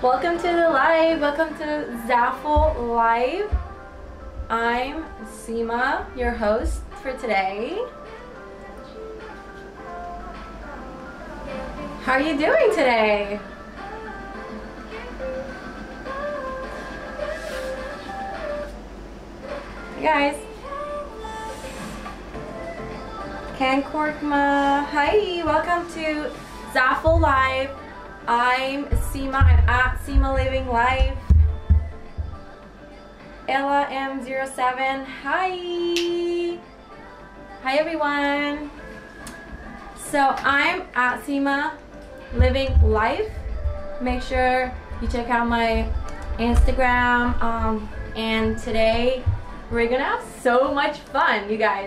Welcome to the live. Welcome to Zaful Live. I'm Seema, your host for today. How are you doing today? Hey guys. Ken Korkma. Hi, welcome to Zaful Live. I'm Seema. I'm at Seema Living Life. Ella M07. Hi. Hi everyone. So I'm at Seema Living Life. Make sure you check out my Instagram. And today we're gonna have so much fun, you guys.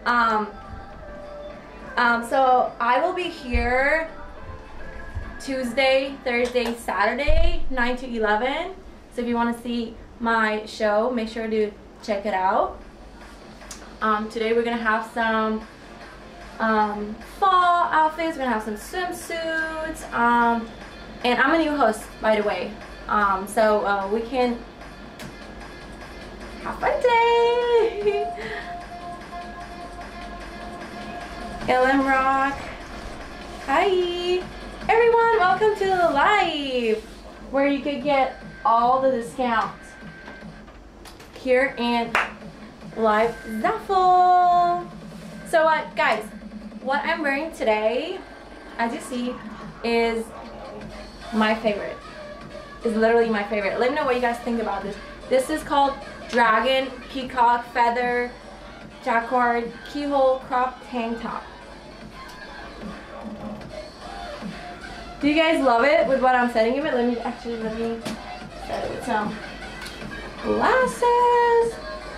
So I will be here Tuesday, Thursday, Saturday, 9 to 11. So if you want to see my show, make sure to check it out. Today we're gonna have some fall outfits. We're gonna have some swimsuits. And I'm a new host, by the way. So we can have fun today. Ellen Rock. Hi. Everyone, welcome to the live where you could get all the discounts here in Live Zaful. So guys, what I'm wearing today, as you see, is my favorite. It's literally my favorite. Let me know what you guys think about this. This is called Dragon Peacock Feather Jacquard Keyhole Crop Tank Top. Do you guys love it with what I'm setting it with? Let me set it with some glasses.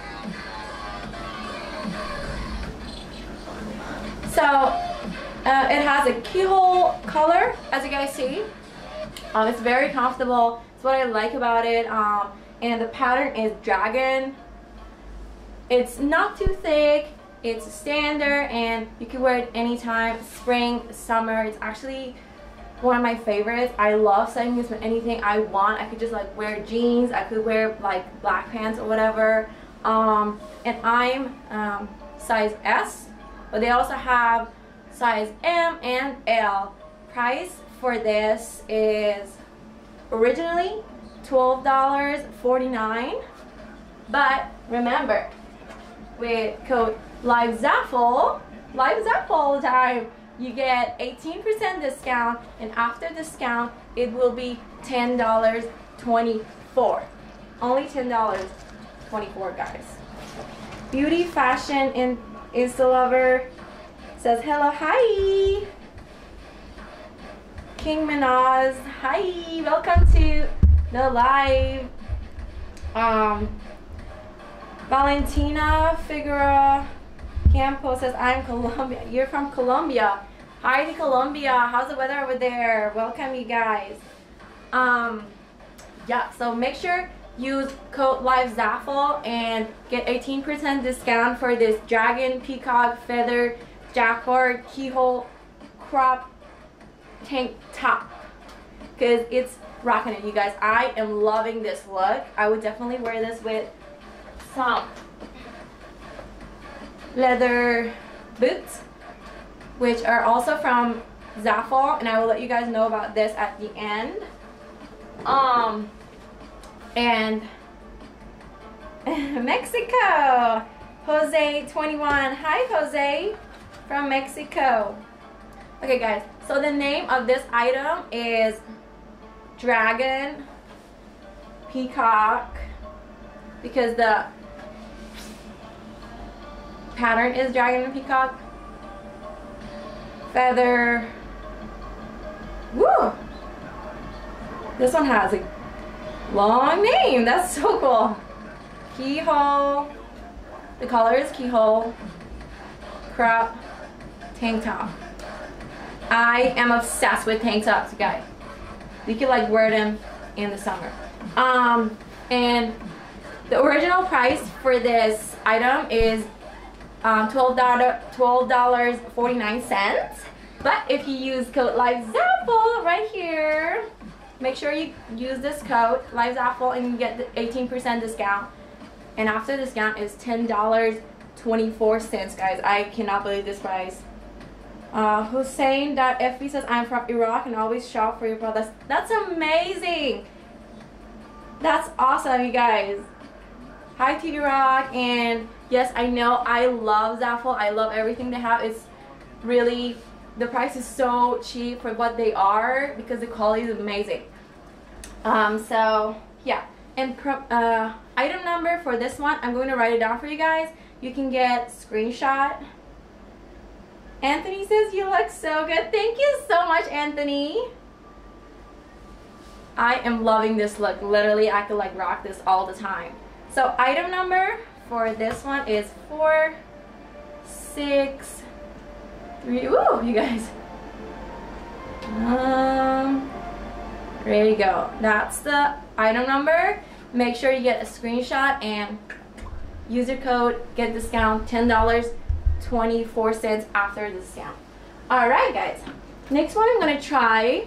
So it has a keyhole color, as you guys see. It's very comfortable. It's what I like about it. And the pattern is dragon. It's not too thick. It's standard, and you can wear it anytime, spring, summer. It's actually one of my favorites. I love setting this with anything I want. I could just like wear jeans. I could wear like black pants or whatever. And I'm size S, but they also have size M and L. Price for this is originally $12.49, but remember, with code LiveZaful all the time, you get 18% discount, and after discount it will be $10.24. Only $10.24, guys. Beauty Fashion in Insta Lover says hello. Hi. King Minaz. Hi. Welcome to the live. Valentina Figueroa Campo says I'm Colombia. You're from Colombia. Hi to Colombia. How's the weather over there? Welcome, you guys. Yeah, so make sure use code LiveZaful and get 18% discount for this Dragon Peacock Feather Jacquard Keyhole Crop Tank Top, because it's rocking it, you guys. I am loving this look. I would definitely wear this with some leather boots, which are also from Zaful, and I will let you guys know about this at the end. And Mexico, Jose 21. Hi Jose from Mexico. Okay guys, so the name of this item is Dragon Peacock, because the pattern is Dragon and Peacock Feather. Woo! This one has a long name. That's so cool. Keyhole. The color is keyhole crop tank top. I am obsessed with tank tops, guys. You can like wear them in the summer. And the original price for this item is $12.49. But if you use code LiveZaful right here, make sure you use this code LiveZaffle and you get the 18% discount. And after discount is $10.24, guys. I cannot believe this price. Hussein.fb says, I'm from Iraq and always shop for your products. That's amazing. That's awesome, you guys. Hi to Iraq. And yes, I know, I love Zaffle. I love everything they have. It's really, the price is so cheap for what they are because the quality is amazing. So yeah, and item number for this one, I'm going to write it down for you guys. You can get screenshot. Anthony says you look so good. Thank you so much, Anthony. I am loving this look. Literally, I could like rock this all the time. So item number for this one is 463. Ooh, you guys. There you go. That's the item number. Make sure you get a screenshot and use your code, get discount, $10.24 after discount. Alright guys, next one I'm gonna try.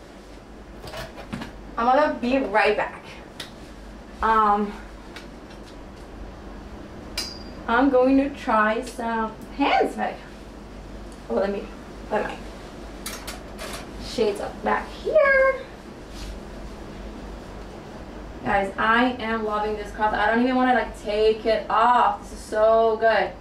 I'm gonna be right back. I'm going to try some hands back. Oh, let me put my shades up back here. Guys, I am loving this cloth. I don't even want to like take it off. This is so good.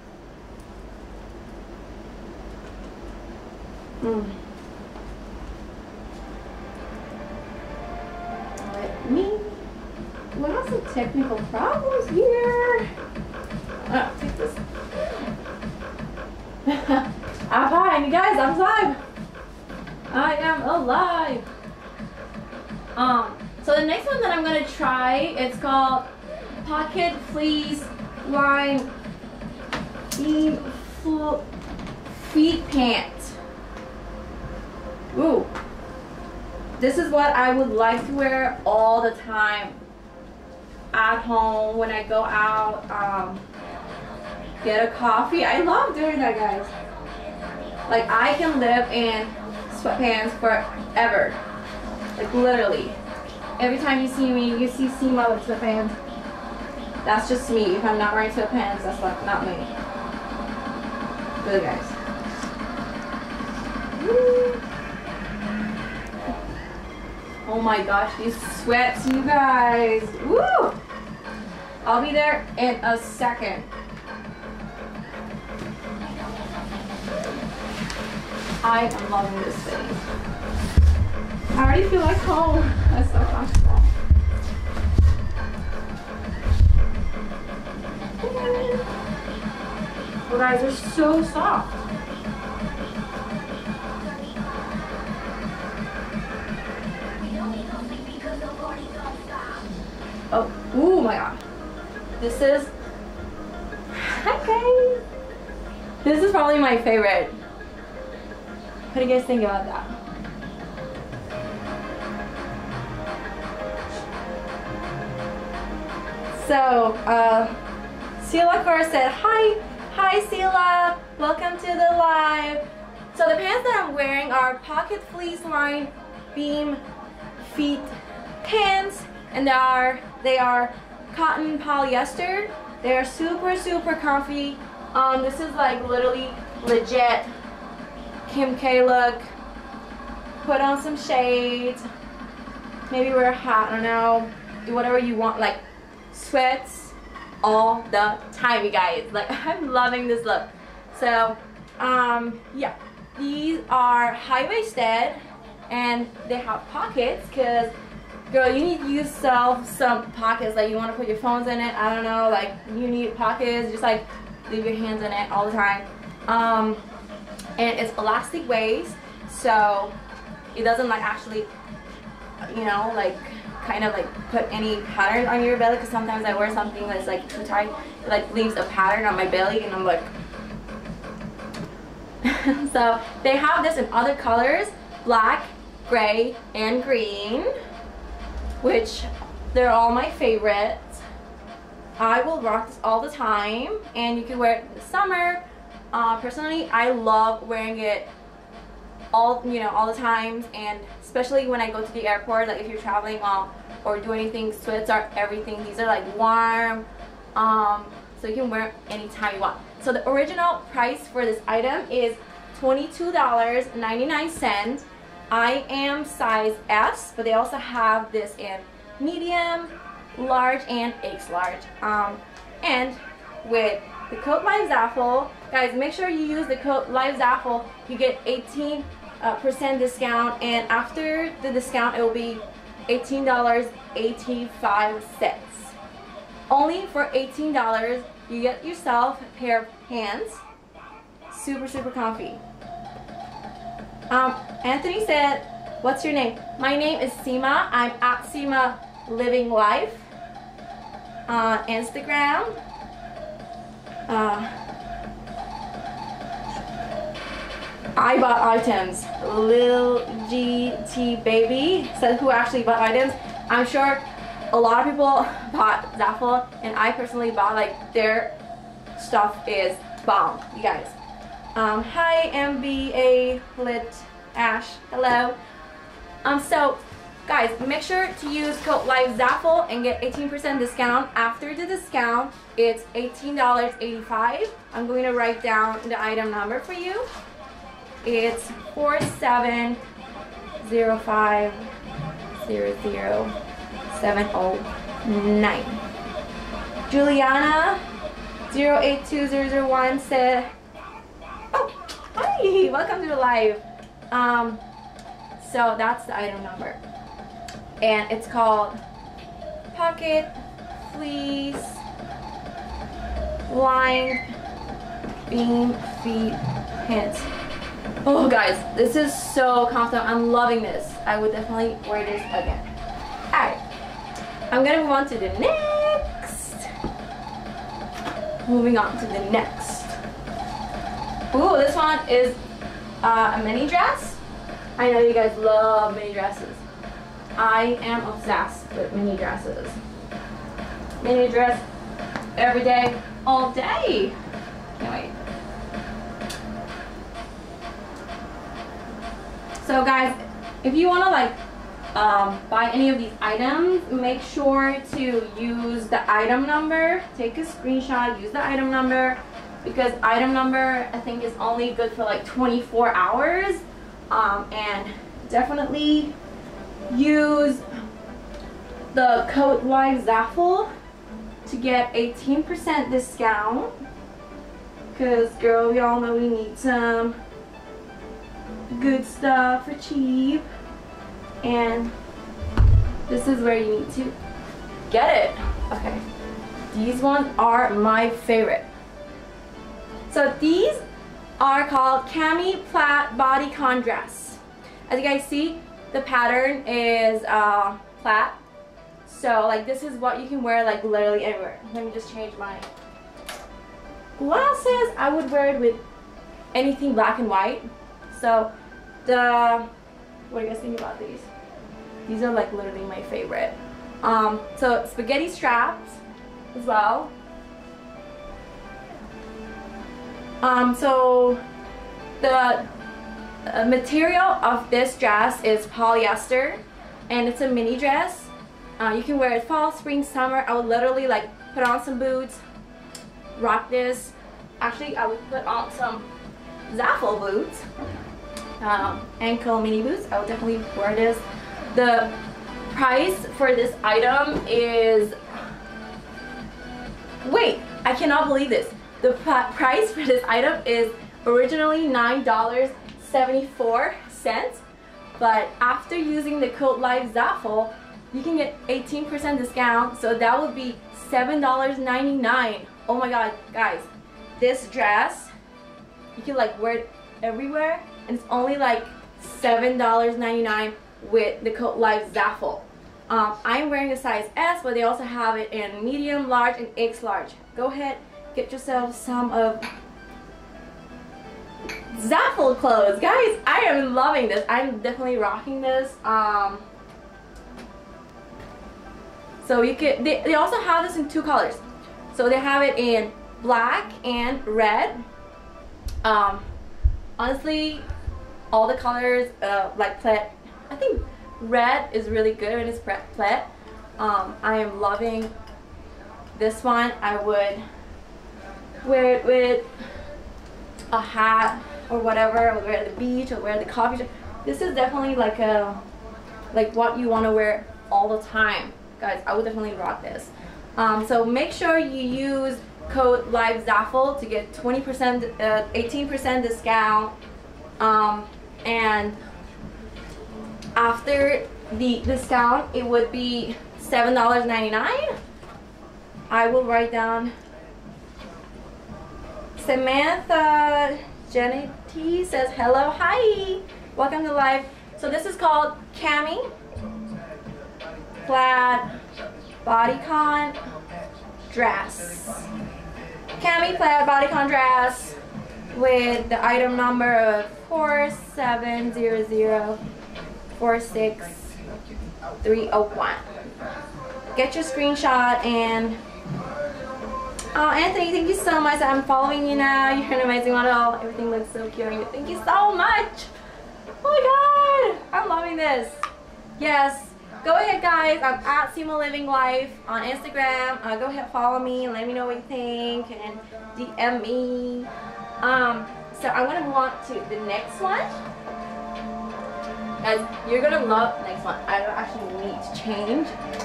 Let me. We have some technical problems here. Take this. I'm fine, you guys. I'm alive. I am alive. So the next one that I'm gonna try, it's called Pocket Fleece Line Beam Feet Pant. Ooh, this is what I would like to wear all the time. At home, when I go out, get a coffee. I love doing that, guys. Like, I can live in sweatpants forever. Like, literally. Every time you see me, you see my with sweatpants. That's just me. If I'm not wearing sweatpants, that's like not me. Good, guys. Woo. Oh my gosh, these sweats, you guys. Woo! I'll be there in a second. I am loving this thing. I already feel like home. That's so comfortable. You guys, they're so soft. Oh, ooh my god. This is, okay. This is probably my favorite. What do you guys think about that? So, Sila Cora said, hi Sila, welcome to the live. So the pants that I'm wearing are Pocket Fleece Line Beam Feet Pants, and they are cotton polyester. They are super comfy. This is like literally legit Kim K look. Put on some shades, maybe wear a hat, I don't know, do whatever you want, like sweats all the time, you guys. Like, I'm loving this look. So yeah, these are high-waisted and they have pockets, because girl, you need to use some pockets. Like, you want to put your phones in it, I don't know, like you need pockets, just like leave your hands in it all the time. And it's elastic waist, so it doesn't like actually, you know, like kind of like put any pattern on your belly, because sometimes I wear something that's like too tight, it like leaves a pattern on my belly and I'm like so they have this in other colors, black, gray, and green, which they're all my favorites. I will rock this all the time, and you can wear it in the summer. Personally, I love wearing it all the times, and especially when I go to the airport, like if you're traveling or do anything, sweats are everything. These are like warm, so you can wear anytime you want. So the original price for this item is $22.99. I am size S, but they also have this in medium, large, and X large. And with the code LiveZaffle, guys, make sure you use the code LiveZaffle. You get 18% discount, and after the discount, it will be $18.85. Only for $18, you get yourself a pair of pants. Super, super comfy. Anthony said, what's your name? My name is Seema. I'm at Seema Living Life on Instagram. I bought items. Lil GT Baby said who actually bought items. I'm sure a lot of people bought Zaffle, and I personally bought, like, their stuff is bomb, you guys. Hi MBA Lit Ash, hello. So guys, make sure to use code LiveZaffle and get 18% discount. After the discount, it's $18.85. I'm going to write down the item number for you. It's 4700709. Juliana 082001 said, oh, hi, welcome to the live. So that's the item number, and it's called Pocket Fleece Lined Beam Feet Pants. Oh guys, this is so comfortable. I'm loving this. I would definitely wear this again. Alright, I'm gonna move on to the next. Moving on to the next. Ooh, this one is a mini dress. I know you guys love mini dresses. I am obsessed with mini dresses. Mini dress every day, all day. Can't wait. So guys, if you want to like buy any of these items, make sure to use the item number. Take a screenshot, use the item number, because item number I think is only good for like 24 hours. And definitely use the code LiveZaffle to get 18% discount, because girl, y'all know we need some good stuff for cheap, and this is where you need to get it. Okay, these ones are my favorite. So these are called Cami Plaid Bodycon Dress. As you guys see, the pattern is plaid. So like this is what you can wear like literally everywhere. Let me just change my glasses. I would wear it with anything black and white. So what do you guys think about these? These are like literally my favorite. So spaghetti straps as well. So the material of this dress is polyester, and it's a mini dress. You can wear it fall, spring, summer. I would literally like put on some boots, rock this. Actually, I would put on some Zaffle boots, ankle mini boots. I would definitely wear this. The price for this item is, wait, I cannot believe this. The price for this item is originally $9.74, but after using the code LiveZaffle, you can get 18% discount, so that would be $7.99. Oh my god, guys, this dress, you can like wear it everywhere, and it's only like $7.99 with the code LiveZaffle. I'm wearing a size S, but they also have it in medium, large, and X large. Go ahead, get yourself some of Zaffle clothes. Guys, I am loving this. I'm definitely rocking this. So you can, they also have this in 2 colors. So they have it in black and red. Honestly, all the colors like plaid I think red is really good when it's plaid. I am loving this one. I would wear it with a hat or whatever. I would wear it at the beach or wear it at the coffee shop. This is definitely like what you want to wear all the time, guys. I would definitely rock this. So make sure you use code LiveZaffle to get 20%, 18% discount. And after the discount, it would be $7.99. I will write down. Samantha Genety says hello, hi, welcome to live. So this is called Cami Plaid Bodycon Dress. Cami Plaid Bodycon Dress with the item number of 4700463301. Get your screenshot. And Anthony, thank you so much. I'm following you now. You're an amazing model. Everything looks so cute on you. Thank you so much. Oh my god, I'm loving this. Yes, go ahead guys. I'm at Simo Living Life on Instagram. Go ahead, follow me and let me know what you think and DM me. So I'm gonna move on to the next one. Guys, you're gonna love the next one. I don't actually need to change.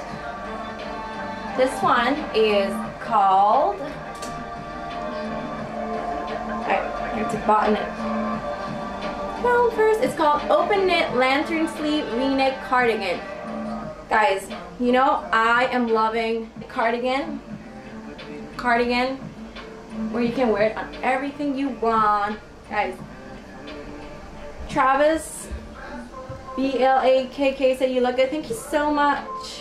This one is called, I have to button it down first. It's called Open Knit Lantern Sleeve V-Neck Cardigan. Guys, you know I am loving the cardigan where you can wear it on everything you want. Guys, Travis BLAKK said you look good. Thank you so much.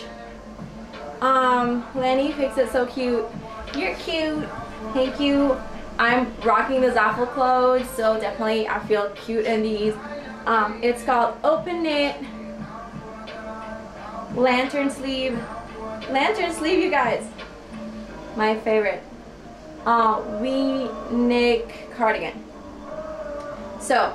Lenny fixed it so cute. You're cute. Thank you. I'm rocking the Zaffle clothes, so definitely I feel cute in these. It's called Open Knit Lantern Sleeve. Lantern Sleeve, you guys. My favorite. V-neck cardigan. So,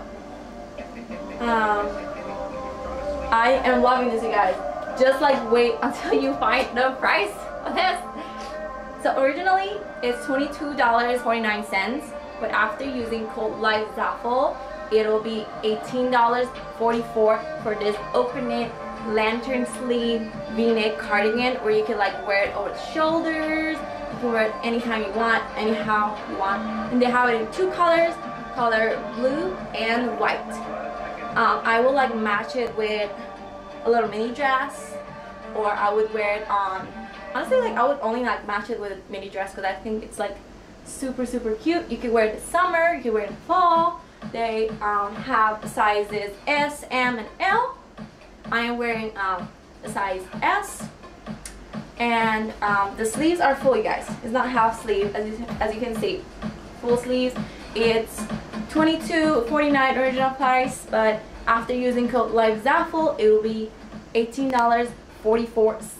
I am loving this, you guys. Just like wait until you find the price of this. So originally it's $22.49, but after using code LiveZaffle, it'll be $18.44 for this Open Knit Lantern Sleeve V-neck cardigan, where you can like wear it over the shoulders. You can wear it anytime you want, anyhow you want. And they have it in two colors, color blue and white. I will like match it with a little mini dress, or I would wear it on, honestly, like I would only like match it with a mini dress because I think it's like super cute. You could wear it in the summer, you could wear it in the fall. They have sizes S, M, and L. I am wearing the size S, and the sleeves are full, you guys. It's not half sleeve, as you can see. Full sleeves. It's $22.49 original price, but after using code LiveZaffle, it will be $18.44.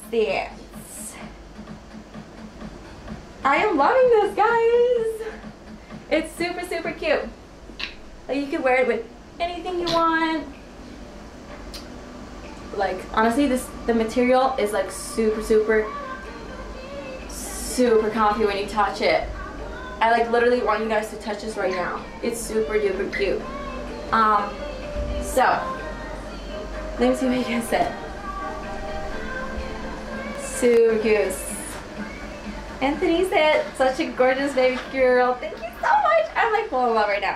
I am loving this, guys. It's super cute. Like, you can wear it with anything you want. Like, honestly, the material is like super comfy when you touch it. I like literally want you guys to touch this right now. It's super duper cute. So let me see what you guys said. Super cute. Anthony said, such a gorgeous baby girl. Thank you so much. I'm like full of love right now.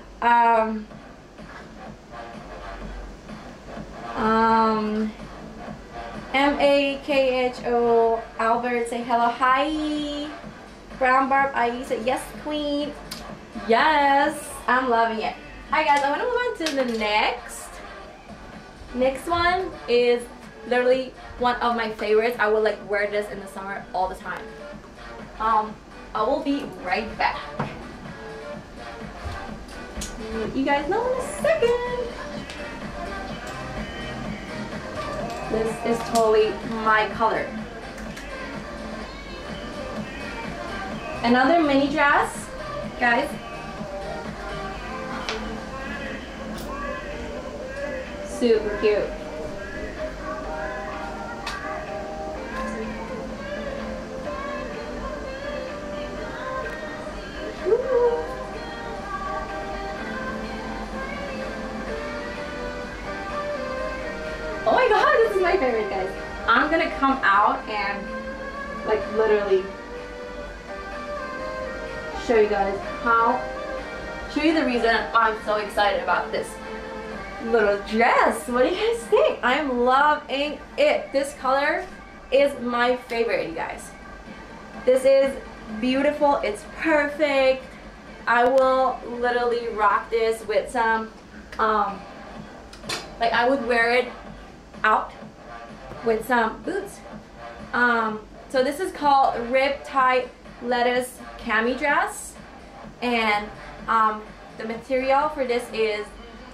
MAKHO Albert say hello, hi. Brown Barb IE said yes, queen. Yes, I'm loving it. Alright guys, I'm gonna move on to the next one is literally one of my favorites. I would like wear this in the summer all the time. I will be right back. You guys know in a second. This is totally my color. Another mini dress, guys. Super cute. come out and like literally show you guys show you the reason I'm so excited about this little dress. What do you guys think? I'm loving it. This color is my favorite, you guys. This is beautiful. It's perfect. I will literally rock this with some like I would wear it out with some boots. So this is called Riptide Lettuce Cami dress, and the material for this is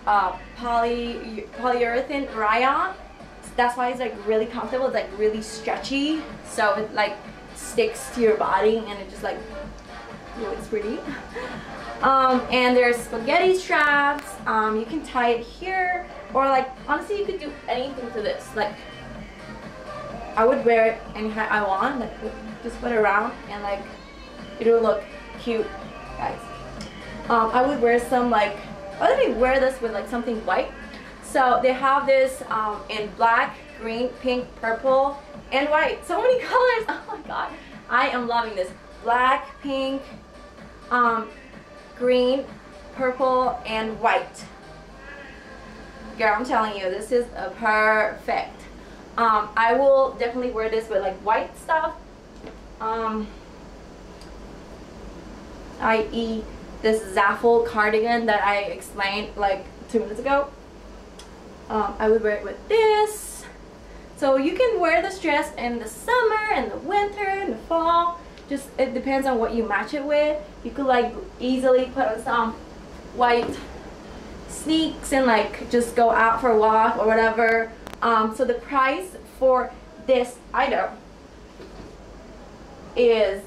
polyurethane rayon. That's why it's like really comfortable. It's like really stretchy, so it like sticks to your body and it just like looks pretty. And there's spaghetti straps. You can tie it here, or like honestly you could do anything to this. Like I would wear it anytime I want, like just put it around and like it will look cute, guys. I would wear some like, why don't we wear this with like something white? So they have this in black, green, pink, purple, and white. So many colors. Oh my god, I am loving this. Black, pink, green, purple, and white. Girl, I'm telling you, this is a perfect. I will definitely wear this with like white stuff. I.e. this Zaful cardigan that I explained like 2 minutes ago. I would wear it with this. So you can wear this dress in the summer, in the winter, in the fall. Just it depends on what you match it with. You could like easily put on some white sneaks and like just go out for a walk or whatever. So the price for this item is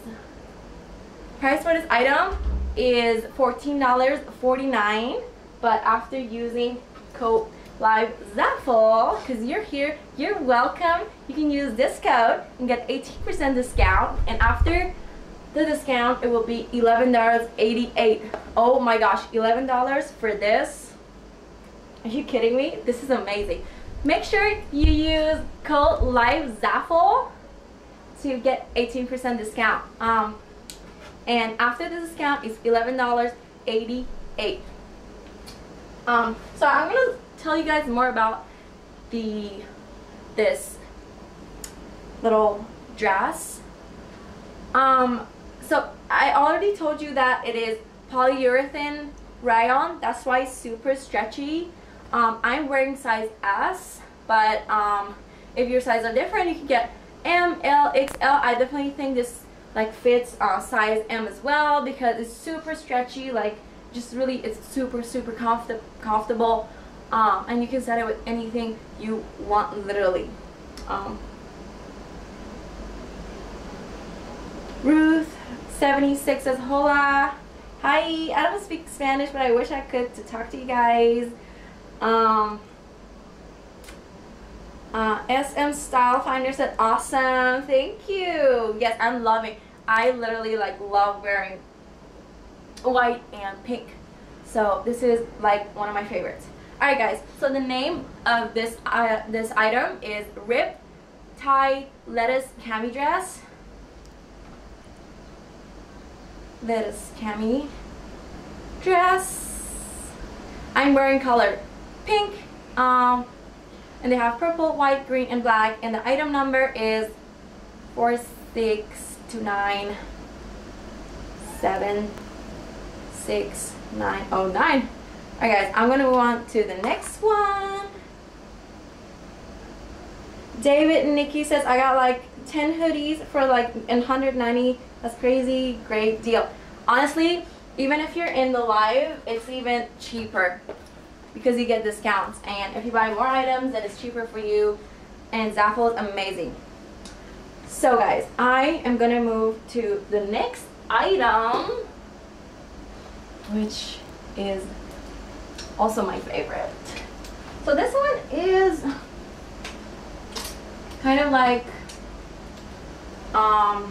$14.49, but after using code LiveZaffle, because you're here, you're welcome. You can use this code and get 18% discount, and after the discount it will be $11.88. Oh my gosh, $11 for this? Are you kidding me? This is amazing. Make sure you use code LiveZaffle to get 18% discount. And after the discount is $11.88. So I'm gonna tell you guys more about this little dress. So I already told you that it is polyurethane rayon. That's why it's super stretchy. I'm wearing size S, but if your sizes are different, you can get M, L, XL. I definitely think this like fits size M as well because it's super stretchy. Like just really, it's super comfortable, and you can set it with anything you want, literally. Ruth 76 says hola. Hi, I don't speak Spanish, but I wish I could to talk to you guys. SM Style Finder said awesome, thank you. Yes, I'm loving. I literally like love wearing white and pink, so this is like one of my favorites. All right, guys. So the name of this item is Riptide Lettuce Cami dress. Lettuce Cami dress. I'm wearing color pink. And they have purple, white, green, and black. And the item number is 462976909. Alright guys, I'm gonna move on to the next one. David and Nikki says I got like 10 hoodies for like $190. That's crazy. Great deal. Honestly, even if you're in the live, it's even cheaper because you get discounts, and if you buy more items then it's cheaper for you, and Zaful is amazing. So guys, I am gonna move to the next item, which is also my favorite. So this one is kind of like I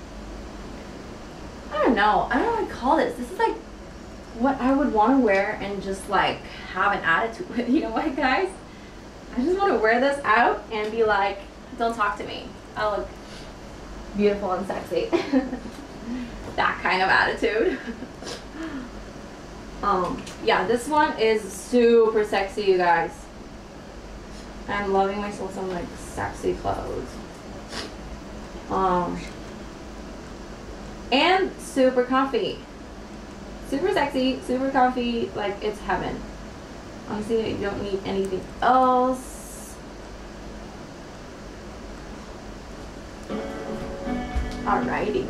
don't know what to call this. This is like what I would want to wear and just like have an attitude with. You know what, guys? I just want to wear this out and be like, don't talk to me. I look beautiful and sexy. That kind of attitude. Yeah, this one is super sexy, you guys. I'm loving myself some like sexy clothes. And super comfy. Super sexy, super comfy, like it's heaven. Honestly, you don't need anything else. Alrighty.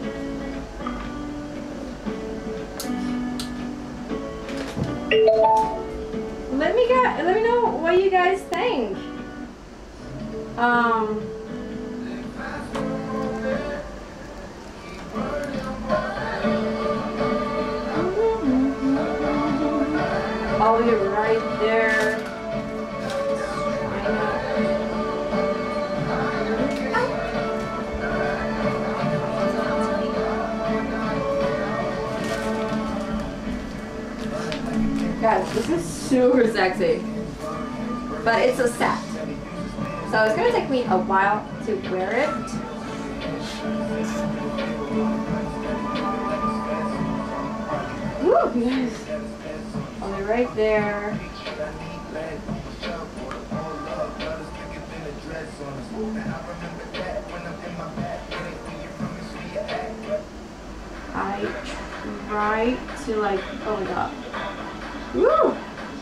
Let me know what you guys think. I'll be right there. Guys, this is super sexy, but it's a set, so it's gonna take me a while to wear it. Woo, yes. I'll be right there. I try to like, oh my god. Woo!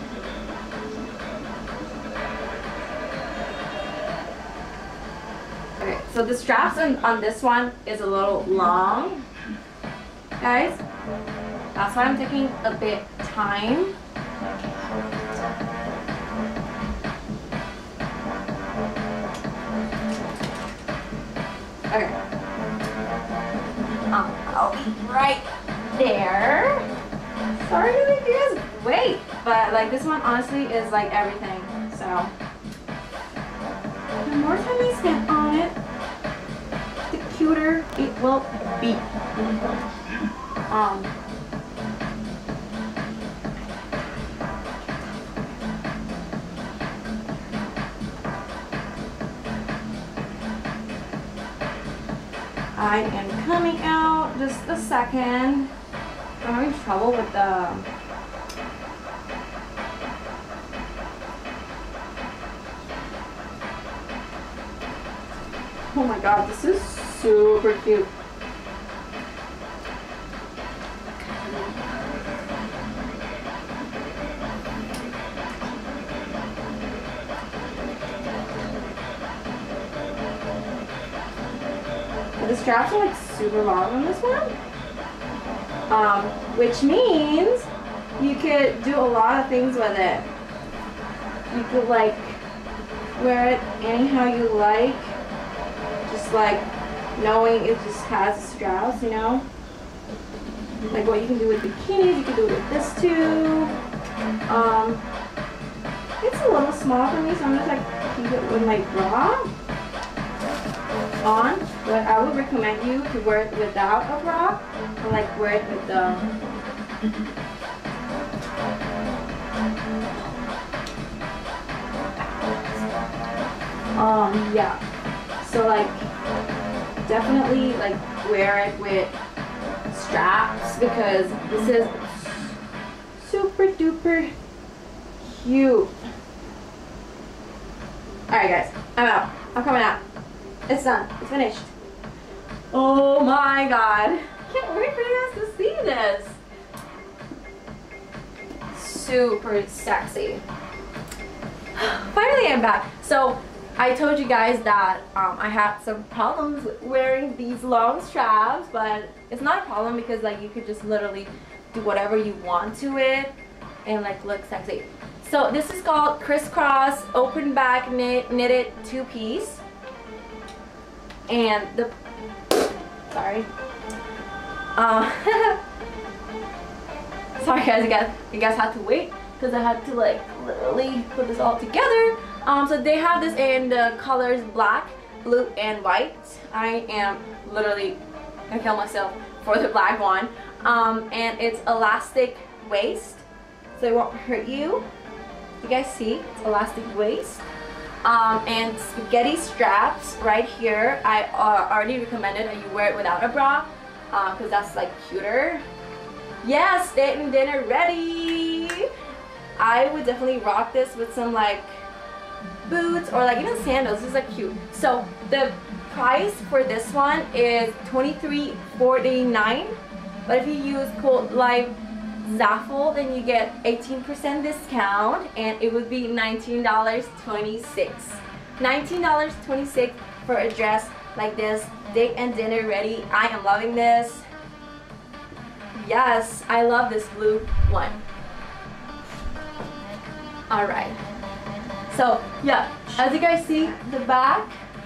Okay, so the straps on this one is a little long, guys. That's why I'm taking a bit time. Okay. I'll be right there. Sorry to make you guys wait, but like this one honestly is like everything. So the more time I spend on it, the cuter it will be. I am coming out just a second. I'm having trouble with the oh my god, this is super cute. The straps are like super long on this one, which means you could do a lot of things with it. You could like wear it anyhow you like, just like knowing it just has straps, you know? Like what you can do with bikinis, you can do it with this too. It's a little small for me, so I'm just like keep it with my bra on, but I would recommend you to wear it without a bra, or like wear it with the yeah, so like definitely like wear it with straps because this is super duper cute. Alright guys, I'm out. I'm coming out. It's done. It's finished. Oh my god. Can't wait for you guys to see this. Super sexy. Finally I'm back. So I told you guys that I had some problems with wearing these long straps, but it's not a problem because like you could just literally do whatever you want to it and like look sexy. So this is called crisscross open back knitted two-piece. And the sorry sorry guys, you guys had to wait because I had to like literally put this all together. So they have this in the colors black, blue, and white. I am literally gonna kill myself for the black one. And it's elastic waist, so it won't hurt you. You guys see? It's elastic waist. And spaghetti straps right here. I already recommended that you wear it without a bra because that's like cuter. Yes, Dayton dinner ready. I would definitely rock this with some like boots or like even sandals. This is like cute. So the price for this one is $23.49, but if you use code live Zaful, then you get 18% discount, and it would be $19.26. $19.26 for a dress like this, date and dinner ready. I am loving this. Yes, I love this blue one. All right. So yeah, as you guys see, the back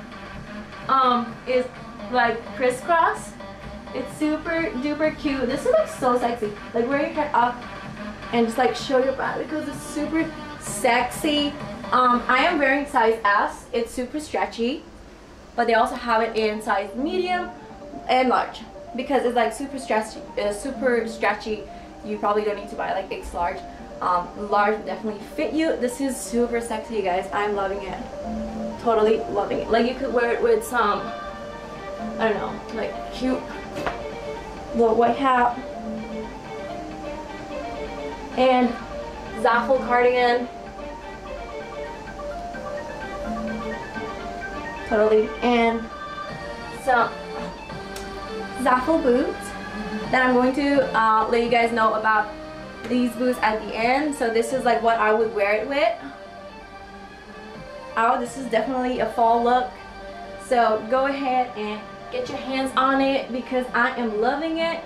is like crisscross. It's super duper cute. This is like so sexy. Like wear your hair up and just like show your back because it's super sexy. I am wearing size S. It's super stretchy, but they also have it in size medium and large because it's like super stretchy. You probably don't need to buy like X large. Large will definitely fit you. This is super sexy, you guys. I'm loving it. Totally loving it. Like you could wear it with some, I don't know, like cute little white hat and Zaful cardigan. Totally. And some Zaful boots that I'm going to let you guys know about these boots at the end. So this is like what I would wear it with. Oh, this is definitely a fall look. So go ahead and get your hands on it because I am loving it.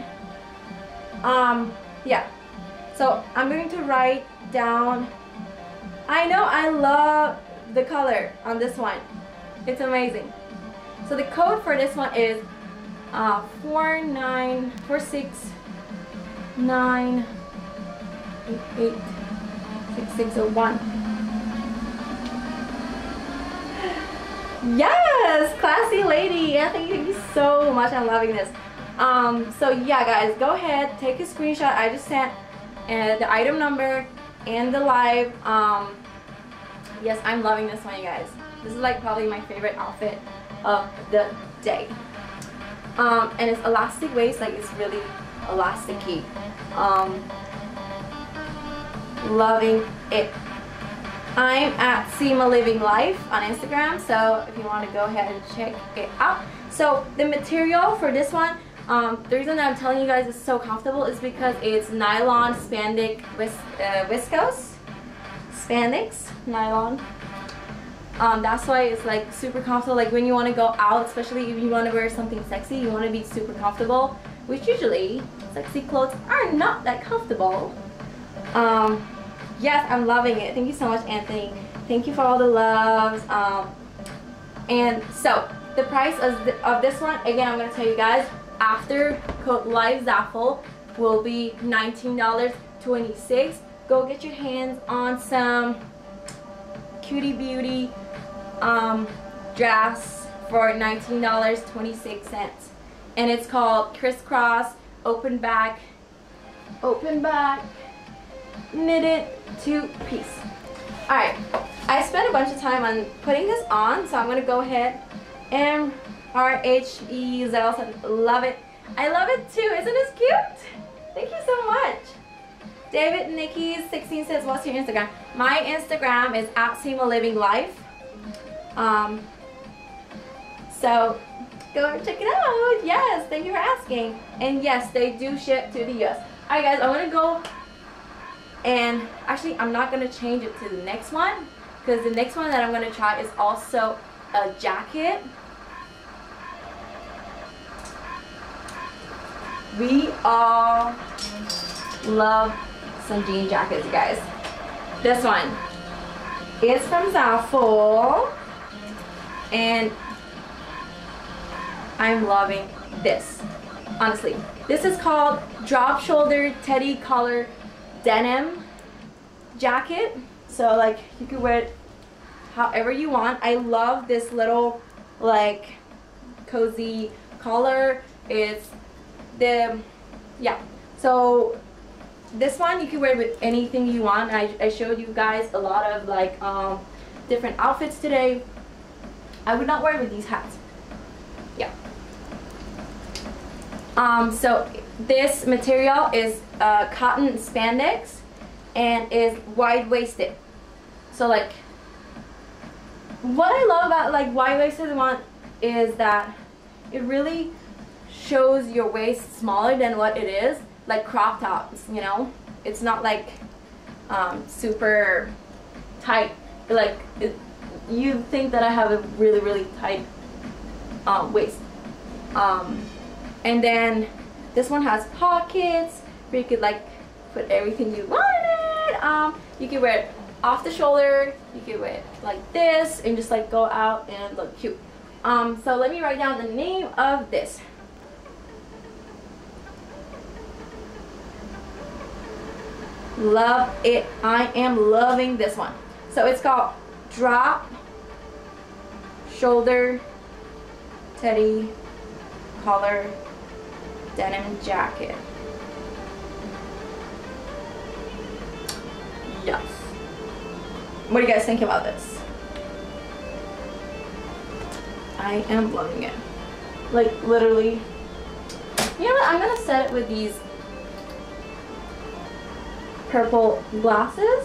Yeah. So I'm going to write down. I know I love the color on this one. It's amazing. So the code for this one is 49469886601. Yes, classy lady. Yeah, thank you so much. I'm loving this. So yeah, guys, go ahead, take a screenshot. I just sent the item number and the live. Yes, I'm loving this one, you guys. This is like probably my favorite outfit of the day. And it's elastic waist, like it's really elasticy. Loving it. I'm at Seema Living Life on Instagram, so if you want to go ahead and check it out. So the material for this one, the reason that I'm telling you guys it's so comfortable is because it's nylon spandex viscose spandex nylon. That's why it's like super comfortable. Like when you want to go out, especially if you want to wear something sexy, you want to be super comfortable, which usually sexy clothes are not that comfortable. Yes, I'm loving it. Thank you so much, Anthony. Thank you for all the loves. And so the price of this one, again, I'm going to tell you guys, after code live Zaful will be $19.26. Go get your hands on some cutie beauty dress for $19.26, and it's called crisscross open back knitted two-piece. Alright, I spent a bunch of time on putting this on, so I'm going to go ahead and RHEZL said, love it. I love it too. Isn't this cute? Thank you so much. David Nikki's 16 says, what's your Instagram? My Instagram is at Seema Living Life. So go check it out. Yes, thank you for asking. And yes, they do ship to the US. Alright guys, I'm gonna go and actually I'm not gonna change it to the next one because the next one that I'm gonna try is also a jacket. We all love some jean jackets, you guys. This one is from Zaful, and I'm loving this. Honestly, this is called drop shoulder teddy collar denim jacket. So like you can wear it however you want. I love this little like cozy collar. It's the so this one you can wear it with anything you want. I showed you guys a lot of like different outfits today. I would not wear it with these hats. Yeah. So this material is cotton spandex and is wide-waisted. So like, what I love about like wide-waisted one is that it really shows your waist smaller than what it is, like crop tops, you know? It's not like super tight. Like you think that I have a really tight waist. And then this one has pockets where you could like put everything you want in it. You can wear it off the shoulder, you can wear it like this and just like go out and look cute. So let me write down the name of this. Love it. I am loving this one. So it's called Drop Shoulder Teddy Collar Denim Jacket. Yes. What do you guys think about this? I am loving it. Like literally. You know what? I'm gonna set it with these purple glasses.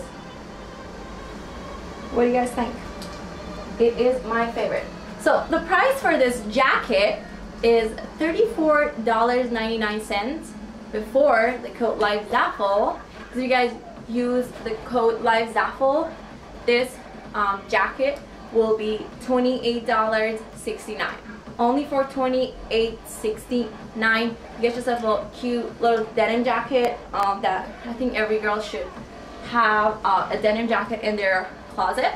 What do you guys think? It is my favorite. So the price for this jacket is $34.99 before the code LiveZaffle. If you guys use the code LiveZaffle, this jacket will be $28.69. Only for $28.69. You get yourself a little cute little denim jacket that I think every girl should have a denim jacket in their closet.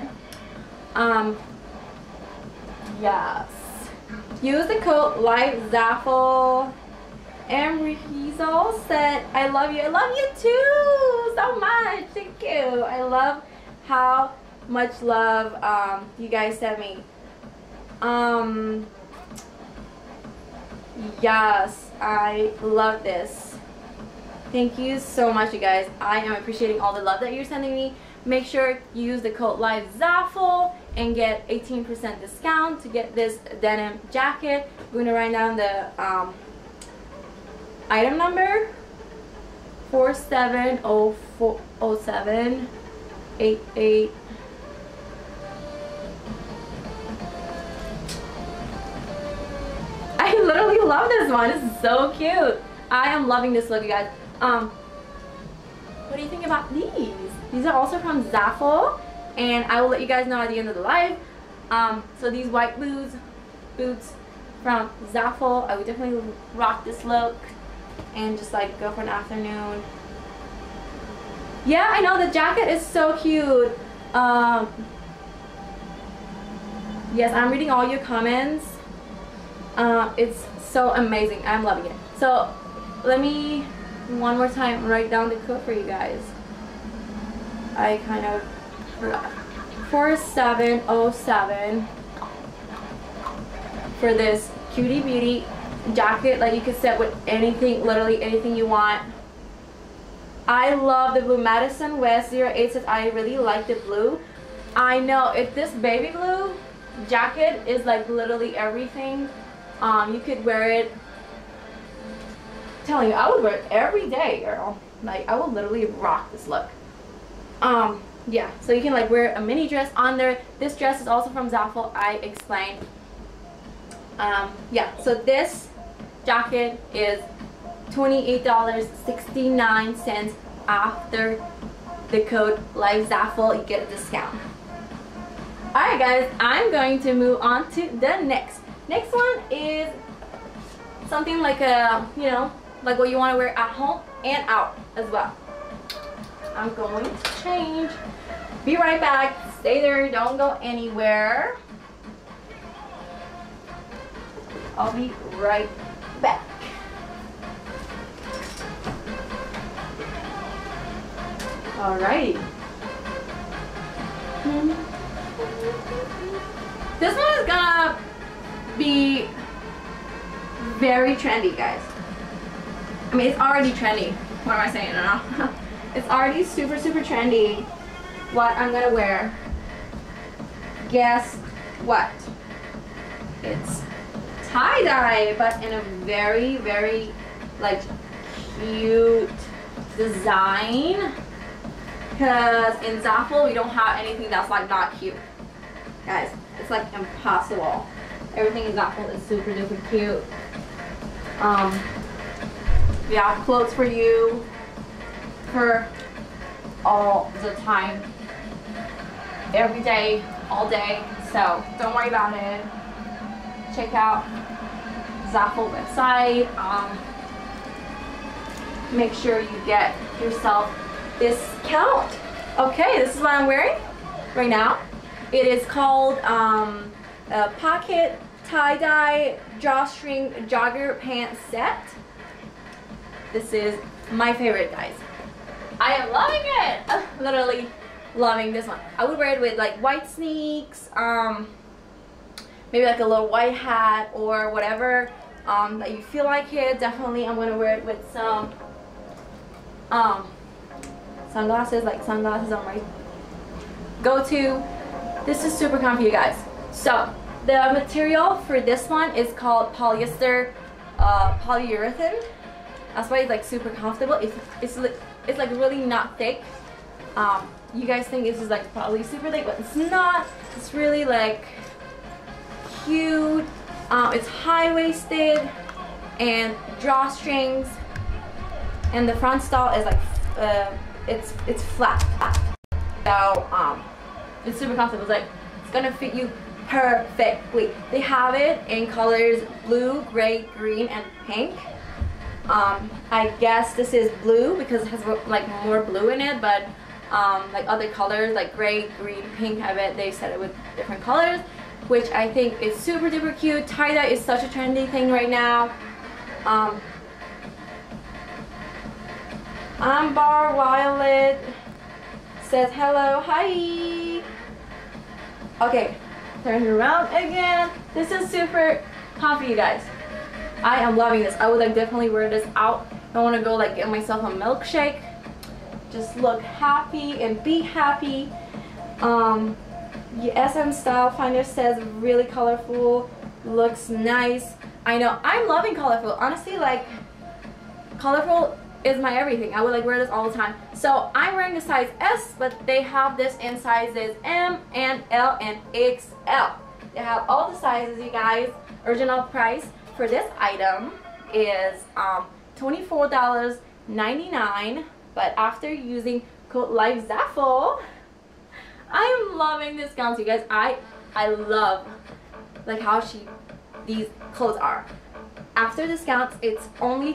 Yes. Use the code LiveZaffle. And he's all set. I love you. I love you too so much. Thank you. I love how much love you guys sent me. Yes, I love this. Thank you so much, you guys. I am appreciating all the love that you're sending me. Make sure you use the code LiveZaffle and get 18% discount to get this denim jacket. I'm going to write down the item number 470788. I literally love this one. This is so cute. I am loving this look, you guys. What do you think about these? These are also from Zaffle, and I will let you guys know at the end of the live. So these white boots from Zaffle, I would definitely rock this look and just like go for an afternoon. Yeah, I know the jacket is so cute. Yes, I'm reading all your comments. It's so amazing. I'm loving it. So let me one more time write down the code for you guys. I kind of forgot. 4707 for this cutie beauty jacket. Like you could set with anything, literally anything you want. I love the blue. Madison West 08 says I really like the blue. I know if this baby blue jacket is like literally everything. You could wear it. I'm telling you, I would wear it every day, girl. Like I would literally rock this look. Yeah, so you can like wear a mini dress on there. This dress is also from Zaffle, I explained. Yeah, so this jacket is $28.69 after the code LiveZaffle. You get a discount. Alright guys, I'm going to move on to the next one is something like a, you know, like what you want to wear at home and out as well. I'm going to change. Be right back. Stay there. Don't go anywhere. I'll be right back. Alrighty. This one is gonna be very trendy, guys. I mean, it's already trendy. What am I saying? I don't know. It's already super trendy what I'm gonna wear guess what? It's tie-dye, but in a very, very like cute design. Because in Zaful we don't have anything that's like not cute. Guys, it's like impossible. Everything in Zaful is super duper cute. We have clothes for you for all the time, every day, all day. So don't worry about it. Check out Zaful website. Make sure you get yourself discount. Okay, this is what I'm wearing right now. It is called a pocket tie-dye drawstring jogger pants set. This is my favorite, guys. I am loving it. Literally loving this one. I would wear it with like white sneaks, maybe like a little white hat or whatever that you feel like it. Definitely I'm gonna wear it with some sunglasses, like sunglasses on my go-to. This is super comfy, you guys. So the material for this one is called polyester polyurethane. That's why it's like super comfortable. It's like really not thick. You guys think this is like probably super thick, but it's not. It's really like cute. It's high-waisted and drawstrings, and the front style is like it's flat. So it's super comfortable. It's like it's gonna fit you perfectly. They have it in colors blue, gray, green, and pink. I guess this is blue because it has like more blue in it, but like other colors like gray, green, pink, I bet they said it with different colors, which I think is super duper cute. Tie-dye is such a trendy thing right now. Amber Violet says hello, hi. Okay, turn it around again. This is super comfy, you guys. I am loving this. I would like definitely wear this out. I want to go like get myself a milkshake. Just look happy and be happy. The SM Style Finder says really colorful, looks nice. I know, I'm loving colorful. Honestly, like colorful is my everything. I would like wear this all the time. So I'm wearing the size S, but they have this in sizes M and L and XL. They have all the sizes, you guys. Original price for this item is $24.99, but after using code LIVEZAFUL, I am loving discounts, you guys. I love like how these clothes are. After discounts, it's only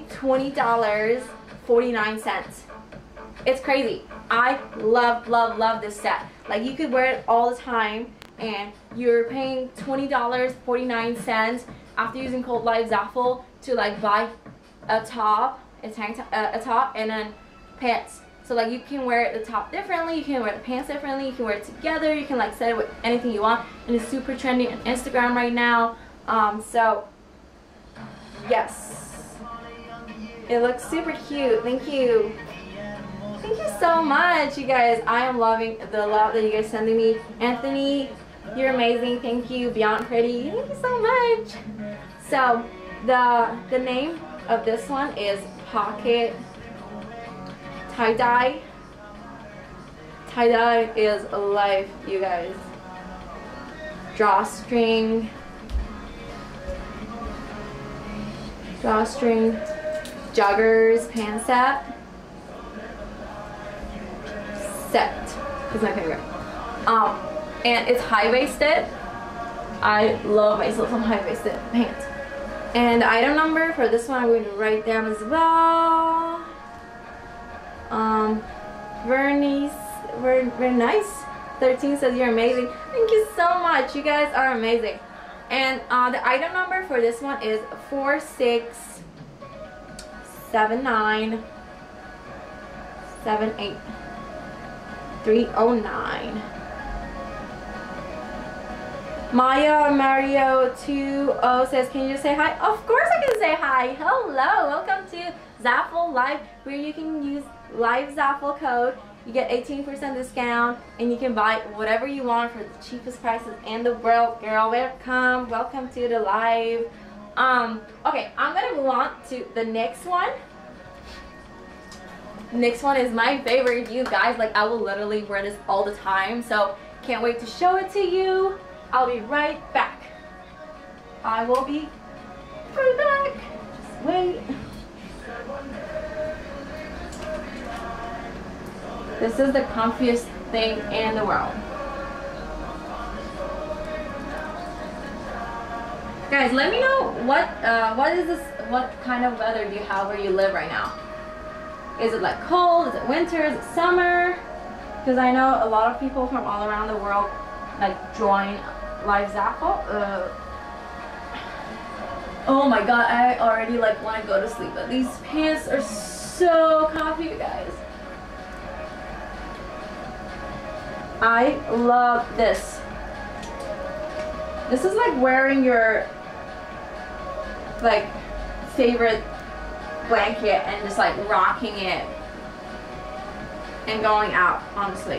$20.49. It's crazy. I love this set. Like you could wear it all the time, and you're paying $20.49 after using code LIVEZAFUL to like buy a top, a top, and then pants. So like you can wear the top differently, you can wear the pants differently, you can wear it together, you can like set it with anything you want, and it's super trendy on Instagram right now. So yes, it looks super cute. Thank you. Thank you so much, you guys. I am loving the love that you guys sending me. Anthony, you're amazing. Thank you. Beyond Pretty, thank you so much. So the name of this one is Pocket Tie-Dye. Tie-dye is life, you guys. Drawstring, joggers, pants set is my favorite. And it's high-waisted. I love myself some high-waisted pants. And the item number for this one I'm going to write down as well. Very nice. 13 says you're amazing. Thank you so much. You guys are amazing. And the item number for this one is 467978309. Maya Mario 20 says, can you just say hi? Of course I can say hi. Hello, welcome to Zaful Live, where you can use LiveZafful code You get 18% discount, and you can buy whatever you want for the cheapest prices in the world. Girl, welcome to the live. Okay, I'm gonna move on to the next one. Next one is my favorite, you guys. Like, I will literally wear this all the time, so can't wait to show it to you. I'll be right back. I will be right back. Just wait. This is the comfiest thing in the world. Guys, let me know what kind of weather do you have where you live right now? Is it like cold? Is it winter? Is it summer? Because I know a lot of people from all around the world like join Live Zaful. Oh my god, I already like want to go to sleep, but these pants are so comfy, you guys. I love this. This is like wearing your like favorite blanket and just like rocking it and going out, honestly.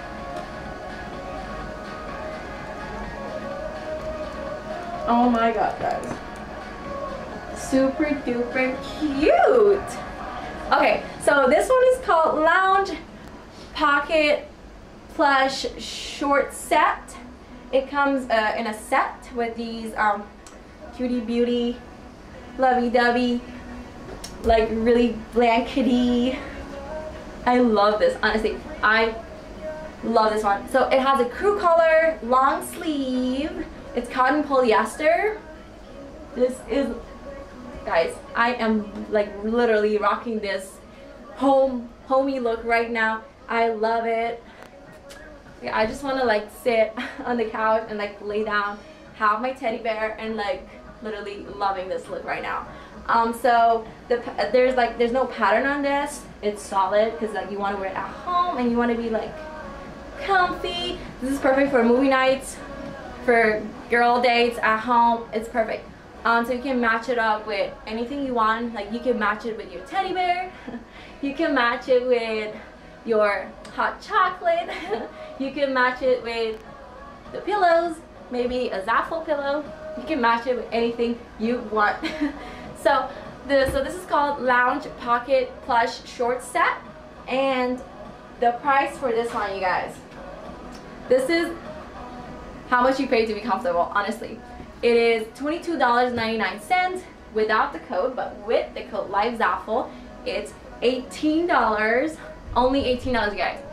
Oh my god, guys. Super duper cute. Okay, so this one is called Lounge Pocket Plush Short Set. It comes in a set with these cutie beauty, lovey-dovey, like really blankety. I love this, honestly. I love this one. So it has a crew collar, long sleeve. It's cotton polyester. This is, guys, I am like literally rocking this homey look right now. I love it. Yeah, I just want to like sit on the couch and like lay down, have my teddy bear, and like literally loving this look right now. So there's no pattern on this. It's solid because like you want to wear it at home and you want to be like comfy. This is perfect for movie nights, for girl dates at home. It's perfect. So you can match it up with anything you want. Like you can match it with your teddy bear. You can match it with your hot chocolate. You can match it with the pillows, maybe a Zaful pillow. You can match it with anything you want. So this is called Lounge Pocket Plush Short Set, and the price for this one, you guys, this is how much you pay to be comfortable, honestly. It is $22.99 without the code, but with the code Live Zaful, it's $18. Only $18, you guys.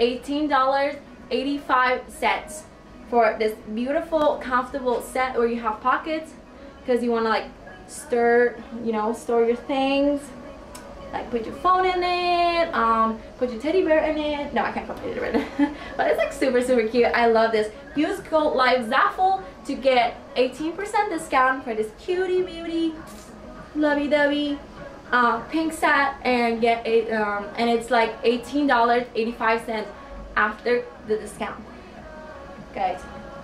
$18.85 for this beautiful, comfortable set where you have pockets because you want to like store your things. Like put your phone in it, put your teddy bear in it. No, I can't put teddy bear in it. But it's like super, super cute. I love this. Use code Live Zaful to get 18% discount for this cutie beauty, lovey-dovey pink set, and get and it's like $18.85 after the discount, guys.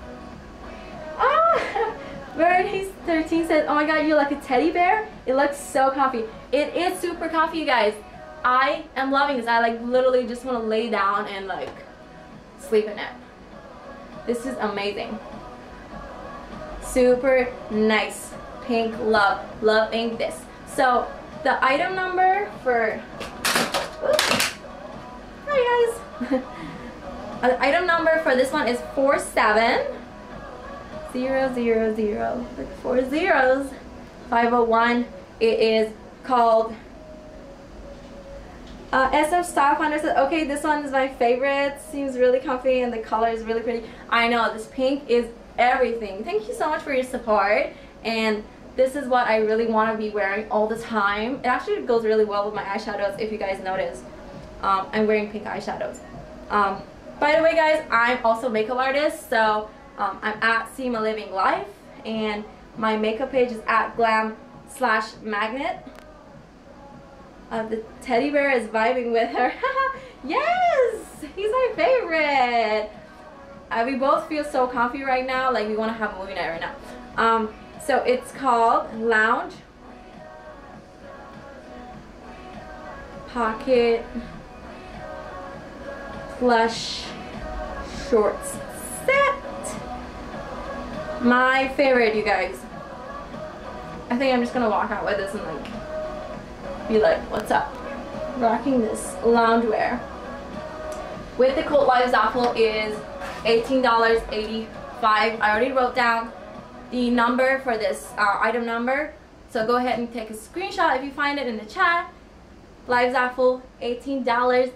Veronice 13 says, oh my god, you're like a teddy bear. It looks so comfy. It is super comfy, you guys. I am loving this. I like literally just want to lay down and like sleep in it. This is amazing. Super nice. Pink, loving this. So the item number for, hi guys. The item number for this one is 47000, like 4 zeros, 501. It is called SF Style Finder says, okay, this one is my favorite. Seems really comfy and the color is really pretty. I know, this pink is everything. Thank you so much for your support. And this is what I really want to be wearing all the time. It actually goes really well with my eyeshadows, if you guys notice. I'm wearing pink eyeshadows. By the way, guys, I'm also a makeup artist, so I'm at Sima Living Life, and my makeup page is at glam/magnet. The teddy bear is vibing with her. Yes, he's my favorite. We both feel so comfy right now, like we want to have a movie night right now. So it's called Lounge plush shorts set. My favorite, you guys. I think I'm just gonna walk out with this and like be like, what's up? Rocking this loungewear. With the coat, Live Zaful is $18.85. I already wrote down the number for this item number, so go ahead and take a screenshot if you find it in the chat. Live Zaful, $18.99,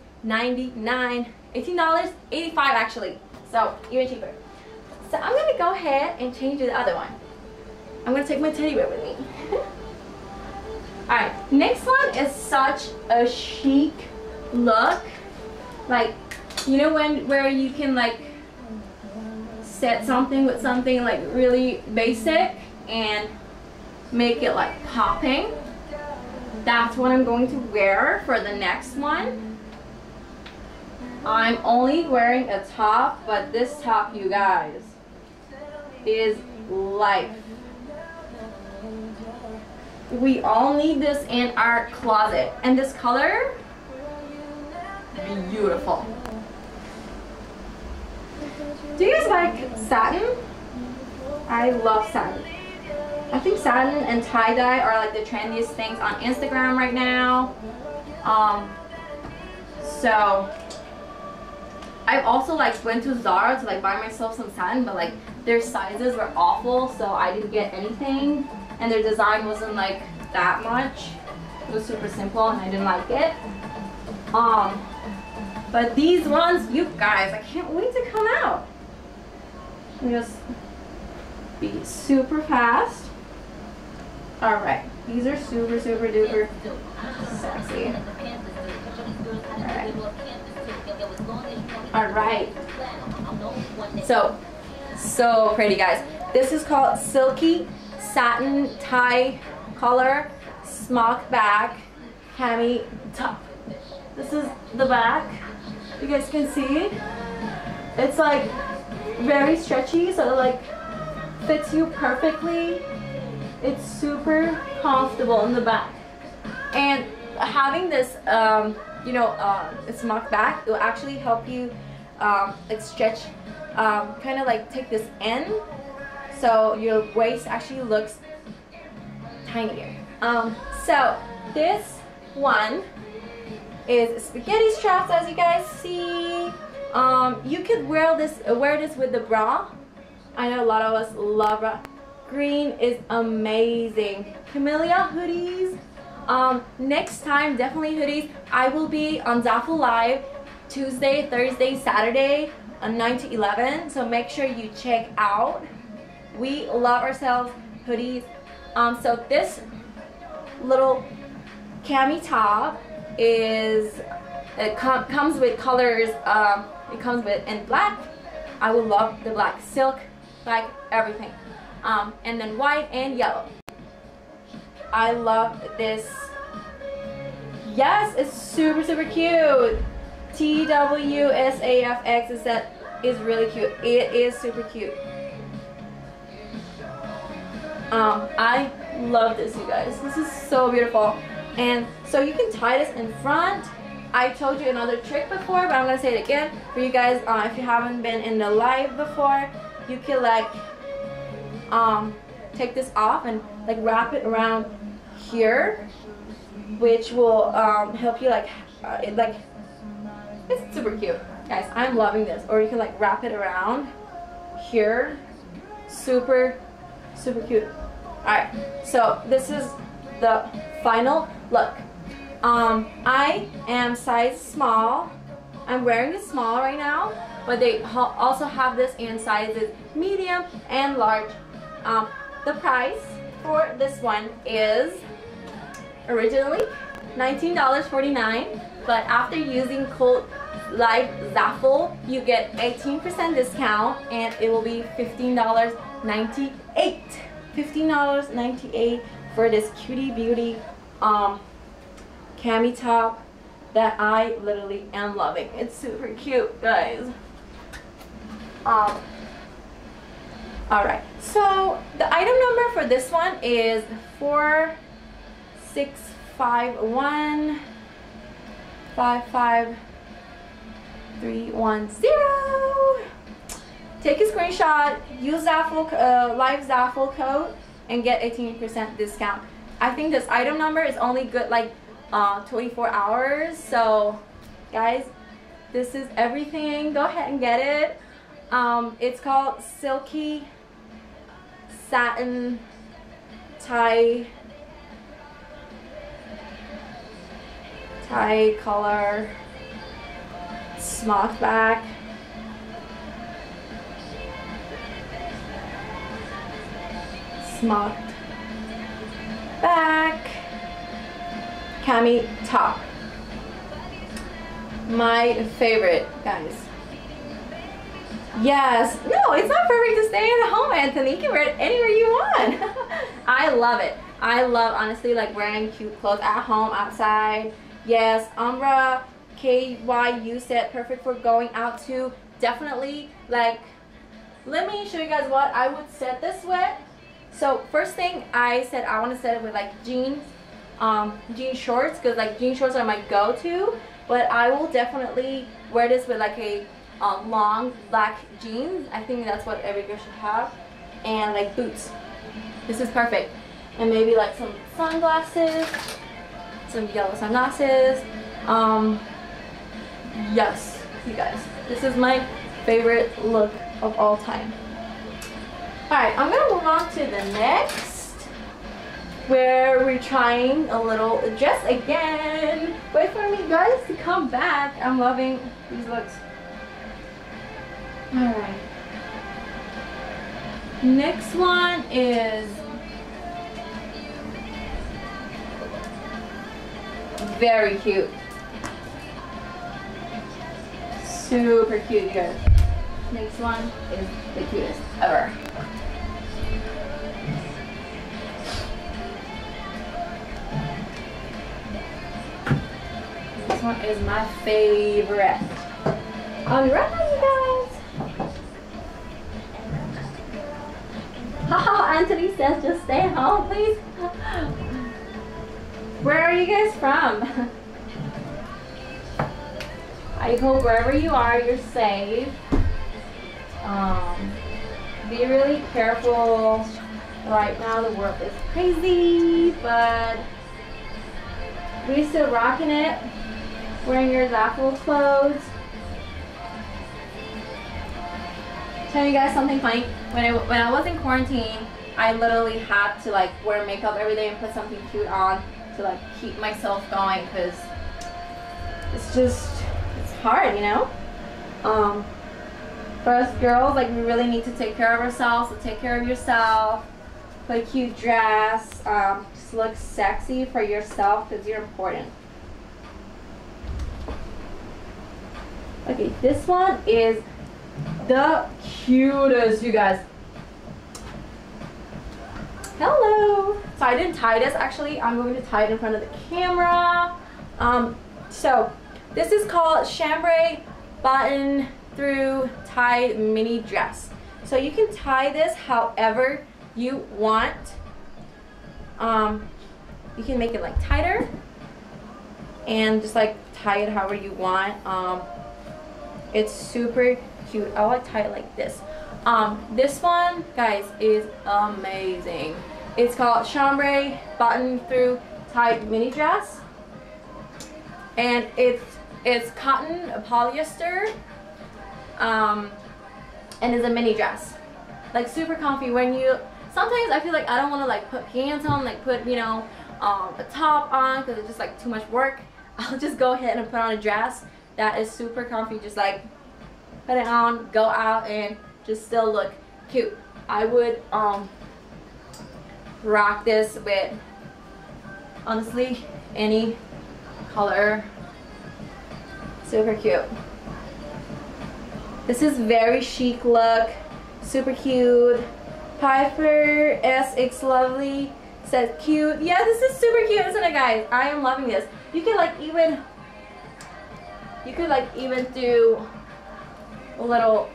$18.85 actually, so even cheaper. So I'm gonna go ahead and change to the other one. I'm gonna take my teddy bear with me. Alright, next one is such a chic look. Like, you know where you can like set something with something like really basic and make it like popping. That's what I'm going to wear for the next one. I'm only wearing a top, but this top, you guys, is life. We all need this in our closet. And this color, beautiful. Do you guys like satin? I love satin. I think satin and tie-dye are like the trendiest things on Instagram right now. So I've also like went to Zara to like buy myself some satin, but like their sizes were awful, so I didn't get anything, and their design wasn't like that much. It was super simple and I didn't like it. But these ones, you guys, I can't wait to come out. Just be super fast. Alright, these are super duper sexy. Alright. So pretty, guys. This is called Silky Satin Tie Collar Smock Back Cami Top. This is the back. You guys can see. It's like very stretchy, so it like fits you perfectly. It's super comfortable in the back, and having this smock back, it will actually help you like stretch, kind of like take this in, so your waist actually looks tinier. So this one is spaghetti straps, as you guys see. You could wear this with the bra. I know a lot of us love bra. Green is amazing. Camellia hoodies. Next time, definitely hoodies. I will be on Zaful Live Tuesday, Thursday, Saturday, 9 to 11. So make sure you check out. We love ourselves hoodies. So this little cami top is, comes with colors. It comes with in black. I would love the black, silk, like everything. And then white and yellow. I love this. Yes, it's super cute. TWSAFX is really cute. It is super cute. I love this, you guys. This is so beautiful. And so you can tie this in front. I told you another trick before, but I'm gonna say it again for you guys. If you haven't been in the live before, you can like take this off and like wrap it around here, which will help you like it's super cute, guys. I'm loving this. Or you can like wrap it around here. Super cute. Alright, so this is the final look. I am size small. I'm wearing a small right now, but they also have this in sizes medium and large. The price for this one is originally $19.49, but after using code Live Zaful, you get 18% discount, and it will be $15.98. $15.98 for this cutie beauty cami top that I literally am loving. It's super cute, guys. Alright, so the item number for this one is 465155. 310. Take a screenshot, use Zaful, live Zaful code, and get 18% discount. I think this item number is only good like 24 hours. So guys, this is everything. Go ahead and get it. It's called Silky Satin Tie color smocked back. Smocked back cami top. My favorite, guys. Yes. No, it's not perfect to stay at home, Anthony. You can wear it anywhere you want. I love it. I love, honestly, like wearing cute clothes at home, outside. Yes, Umbra KYU said perfect for going out to. Definitely, like, let me show you guys what I would set this with. So first thing, I said I want to set it with like jeans, jean shorts, because like jean shorts are my go-to. But I will definitely wear this with like a long black jeans. I think that's what every girl should have. And like boots. This is perfect. And maybe like some sunglasses, some yellow sunglasses. Yes, you guys, this is my favorite look of all time. Alright, I'm gonna move on to the next, where we're trying a little dress again. Wait for me guys to come back. I'm loving these looks. Alright. Next one is very cute. Super cute, you guys. Next one is the cutest ever. This one is my favorite. Alright, you guys. Haha, Anthony says just stay home, please. Where are you guys from? I hope wherever you are, you're safe. Be really careful. Right now, the world is crazy, but we're still rocking it. Wearing your Zaful clothes. Tell you guys something funny. When I was in quarantine, I literally had to like wear makeup every day and put something cute on to like keep myself going, because it's hard, you know. For us girls, like we really need to take care of ourselves. So take care of yourself. Put a cute dress. Just look sexy for yourself, because you're important. Okay, this one is the cutest, you guys. Hello. So I didn't tie this actually. I'm going to tie it in front of the camera. So this is called chambray button through tie mini dress. So you can tie this however you want. You can make it like tighter and just like tie it however you want. It's super cute. I like tie it like this. This one, guys, is amazing. It's called chambray button through tied mini dress, and it's cotton polyester, and it's a mini dress, like super comfy. When you sometimes I feel like I don't want to like put pants on, like put, you know, a top on, because it's just like too much work. I'll just go ahead and put on a dress that is super comfy. Just like put it on, go out, and just still look cute. I would rock this with honestly any color. Super cute. This is very chic look, super cute. Piper SX Lovely says cute. Yeah, this is super cute, isn't it, guys? I am loving this. You could like even do a little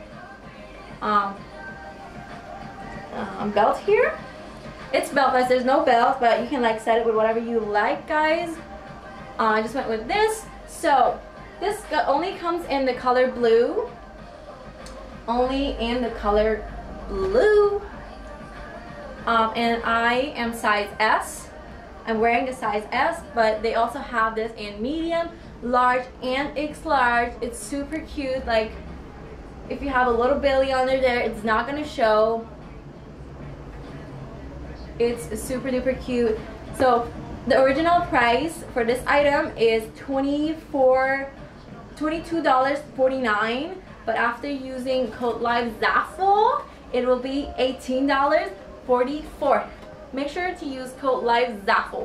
belt here. It's beltless, there's no belt, but you can like set it with whatever you like, guys. I just went with this. So This only comes in the color blue. Only in the color blue. And I am size S. I'm wearing the size S, but they also have this in medium, large, and X large. It's super cute. Like, if you have a little belly under there, it's not gonna show. It's super duper cute. So the original price for this item is $22.49, but after using code LIVEZAFFLE, it will be $18.44. Make sure to use code LIVEZAFFLE.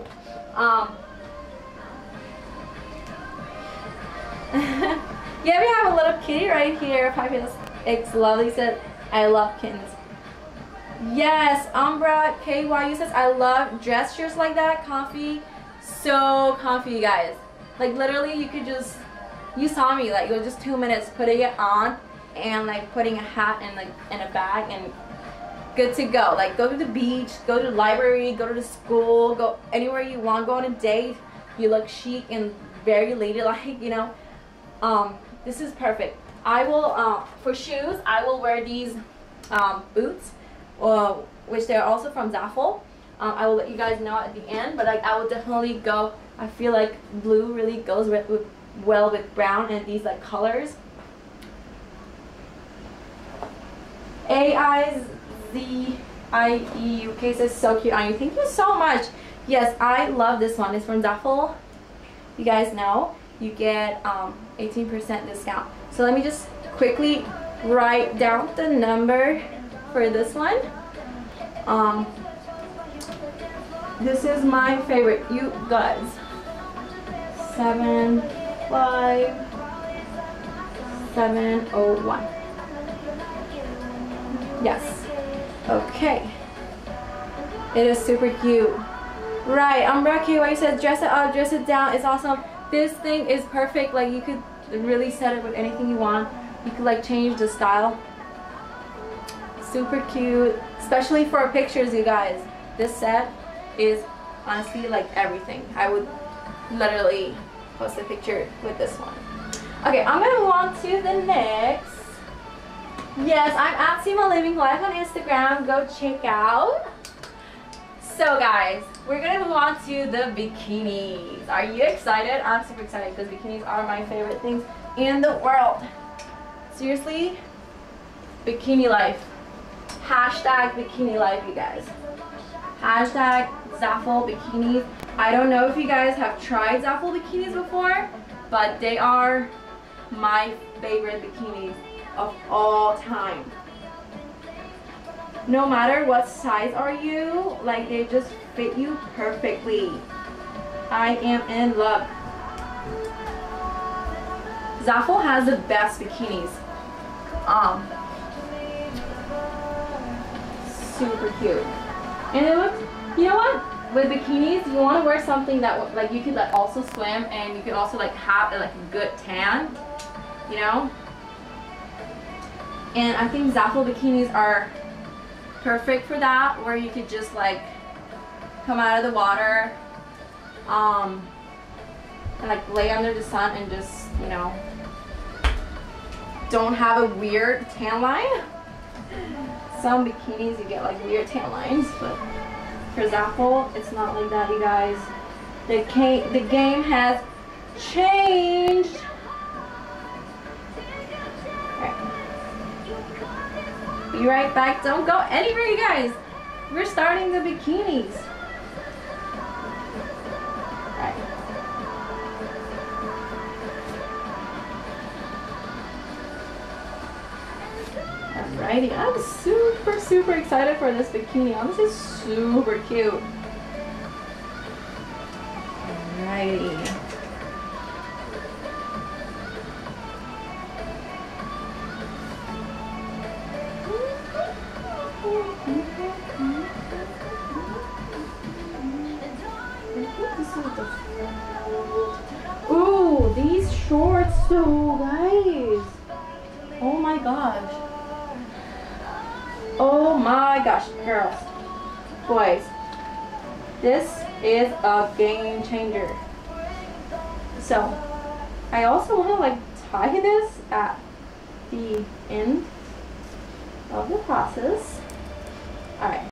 Yeah, we have a little kitty right here. Fabulous X Lovely said, I love kittens. Yes, Umbra KYU says, I love dress shirts like that. Comfy. So comfy, you guys. Like, literally, you could just, you saw me, like, it was just 2 minutes putting it on and, like, putting a hat and, like, in a bag and good to go. Like, go to the beach, go to the library, go to the school, go anywhere you want, go on a date. You look chic and very ladylike, you know. This is perfect. I will, for shoes, I will wear these boots, which they're also from Zaful. I will let you guys know at the end, but like, I will definitely go. I feel like blue really goes well with brown and these like colors. AIZIEUK says, so cute on you. Thank you so much. Yes, I love this one. It's from Zaful. You guys know you get 18% discount. So let me just quickly write down the number for this one. This is my favorite, you guys. 75701. Yes. Okay. It is super cute. Right, Umbra KY says, dress it up, dress it down. It's awesome. This thing is perfect. Like, you could really set it with anything you want. You could like change the style. Super cute, especially for pictures, you guys. This set is honestly like everything. I would literally post a picture with this one. Okay, I'm gonna move on to the next. Yes, I'm at Sima Living Live on Instagram. Go check out. So guys, we're gonna move on to the bikinis. Are you excited? I'm super excited because bikinis are my favorite things in the world. Seriously, bikini life. Hashtag bikini life, you guys. Hashtag Zaful bikinis. I don't know if you guys have tried Zaful bikinis before, but they are my favorite bikinis of all time. No matter what size are you, like, they just fit you perfectly. I am in love. Zaful has the best bikinis. Super cute. And it looks, you know what? With bikinis, you want to wear something that like you could like also swim, and you could also like have like a good tan, you know? And I think Zaful bikinis are perfect for that, where you could just like come out of the water and like lay under the sun and just, you know, don't have a weird tan line. Some bikinis you get like weird tan lines, but for Zaful it's not like that, you guys. The game has changed. Be right back. Don't go anywhere, you guys. We're starting the bikinis. Right. Alrighty, I'm super excited for this bikini. This is super cute. Alrighty. Ooh, these shorts, so guys. Oh my gosh. Oh my gosh, girls, boys, this is a game changer. So I also want to like tie this at the end of the process. Alright,